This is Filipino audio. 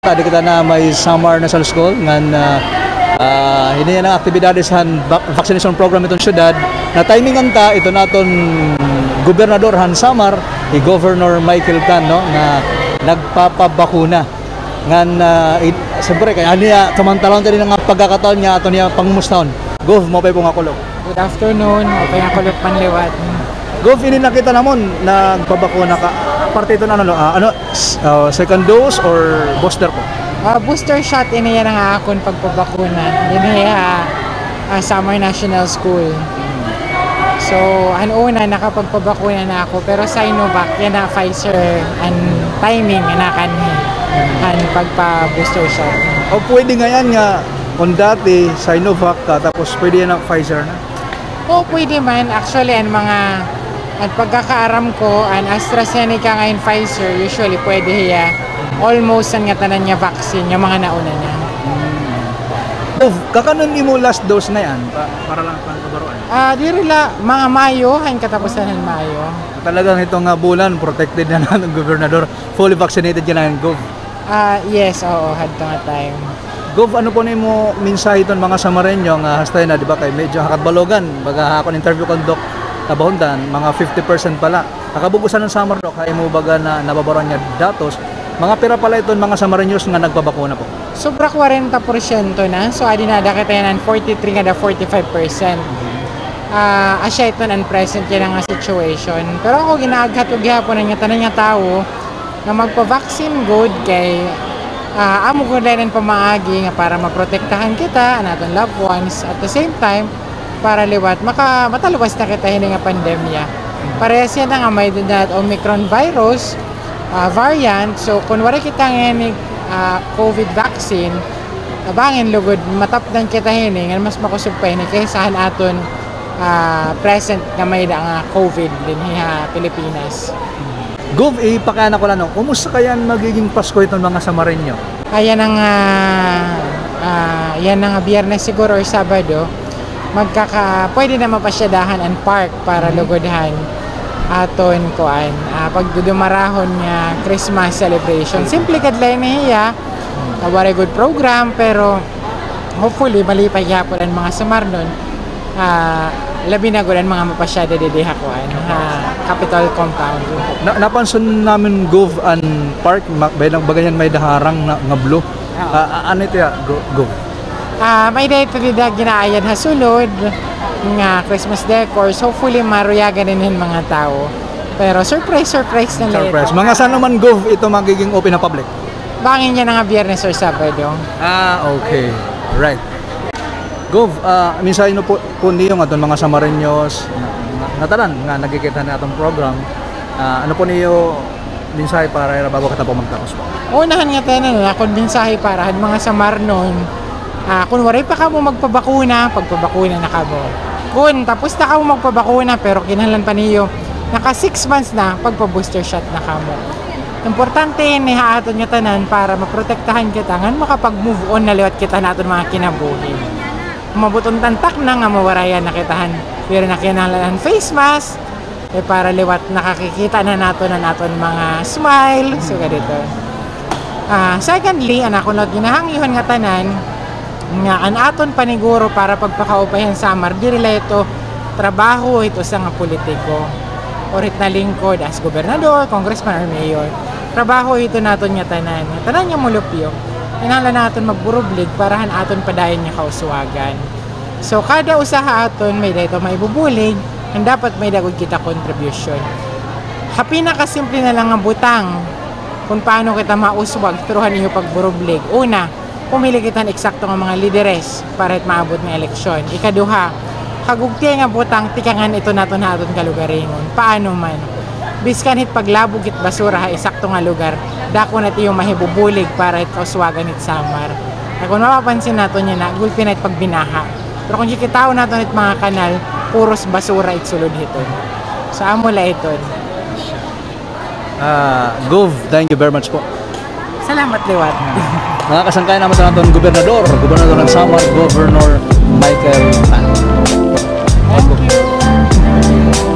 Tadi kita na may Samar National School ngan hindi na aktibidades han vaccination program itong syudad na timingan ta ito naton gobernador han Samar ni Governor Michael Tan no na nagpapabakuna ngan siyempre kaya niya samantalang tadi nga pagkakataon niya ato niya pangumustahon. Gov mo pay po nga kulog. Good afternoon, mo pay nga kulog panliwat. Gov ini nakita namon nagpabakuna ka parte ito ano second dose or booster po? Booster shot ini yan ang akon pagpabakuna. Din Samar National School. So, una nakapagpabakuna na ako pero Sinovac yan na Pfizer and timing na kanhi ang pagpa-booster shot. O pwede nga yan nga kung dati Sinovac ka tapos pwede yan ang Pfizer na? O pwede man. Actually, ang pagkakaaram ko, ang AstraZeneca ngayon Pfizer, usually pwede hiya almost ang nga tanan niya vaccine, yung mga nauna na. Kakanon mo last dose na yan para lang pang kabaruan? Dirila, mga Mayo, ang katapusan ng Mayo. Talagang itong bulan, protected na ng gobernador, fully vaccinated ka na yung Gov? Yes, oo, had to nga time. Gov, ano po na mo minsahe itong mga Samareño nga hastay na, di ba, kay medyo hakatbalogan, baga akong interview kong Doc Tabahundan, mga 50% pala. Nakabubusan ng Samar, Doc, kaya mo baga na nababaruan niya datos, mga pira pala itong mga Samareños nga nagpabakuna po? Sobra 40% na, so adi na dakita yan 43 nga 45%. Asya ito present yan nga situation. Pero ako ginaaghatog gihapon nga tanan nga tao na magpa-vaccine good kay amo ko din pamaagi nga para maprotektahan kita ang aton loved ones at the same time para liwat mataluwas na kita hindi nga pandemya. Parehas yan nga may that Omicron virus variant. So kung wala kita nga COVID vaccine abangin lugod matapdan kita hini nga mas makusog pa hini kaysa aton present nga may nga COVID din sa Pilipinas. Gov, ipakana ko lang, no? Kumusta kaya magiging Pasko itong mga Samareño? Yan ang Biyernes siguro or Sabado, pwede na mapasyadahan ang park para lugodhan aton kuan. Pagdudumarahon nga Christmas celebration. Simple kadlay na hiya, a very good program, pero hopefully malipay yapon ang mga Samarnon. Labi na gud ang mga mapasyada didi hakuan Capitol Compound. Napansin namin Gov an park baganyan may daharang nga blue. Ano ito ya Gov? May dito dida ginaayad ha sulod nga Christmas decor. Hopefully maruyagan din mga tao. Pero surprise na lang ito. Mga saan naman Gov ito magiging open na public? Bangin niya nga Biyernes or Sabado. Okay. Right. Gov, minsan po niyo nga mga Samareños natalan nga nagkikita na itong program. Ano po niyo mensahe para bago kita po magtapos po? Unahan nga tayo na kung mensahe para mga Samarnon. Kung waray pa ka mo magpabakuna, pagpabakuna na ka mo. Kung tapos na ka mo magpabakuna pero kinahanglan pa niyo naka 6 months na pagpa-booster shot na ka mo. Importante ni haaton nga tanan para maprotektahan kita nga makapag-move on na liwat kita naton mga kinabuhi. Mabuton tantak na nga mawarayan nakitahan pero nakinahanglan face mask para liwat nakakikita na naton mga smile so ganito. Secondly ako not ginahangihon nga tanan nga an aton paniguro para pagpakaupayan Samar diri ito trabaho ito sa nga politiko or na lingkod as gobernador, congressman or mayor. Trabaho ito naton nga tanan nga mulupyo. Kinahanglan naton magburublig parahan aton padayon nga kauswagan. So kada usaha aton may dayto maibubulig, and dapat may dagod kita contribution. Pinakasimple na lang ang butang kung paano kita mauswag turuhan niyo pagburublig. Una, pumili kita eksakto nga mga lideres para maabot ng eleksyon. Ikaduha, kagugti nga butang tikangan ito naton kalugaringon. Paano man? Biskan hit paglabog it basura eksakto nga lugar, dako na tiyong mahibubulig para hit kauswagan hit Samar. Kung mapapansin nato niya na gulpi na it pagbinaha. Pero kung kikitao nato hit mga kanal, puros basura it sulod hiton. So amo la iton. Gov, thank you very much po. Salamat liwat. Mga kasangkay naman sa natin gobernador ng Samar, Governor Michael Tan. Thank you.